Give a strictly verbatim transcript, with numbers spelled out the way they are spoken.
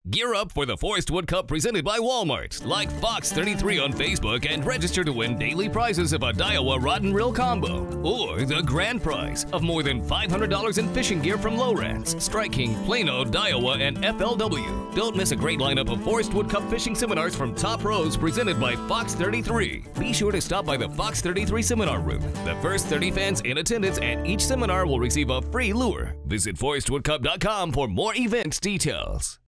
Gear up for the Forest Wood Cup presented by Walmart. Like Fox thirty-three on Facebook and register to win daily prizes of a Daiwa Rod and Reel combo. Or the grand prize of more than five hundred dollars in fishing gear from Lowrance, Strike King, Plano, Daiwa, and F L W. Don't miss a great lineup of Forest Wood Cup fishing seminars from top pros presented by Fox thirty-three. Be sure to stop by the Fox thirty-three seminar room. The first thirty fans in attendance at each seminar will receive a free lure. Visit forest wood cup dot com for more event details.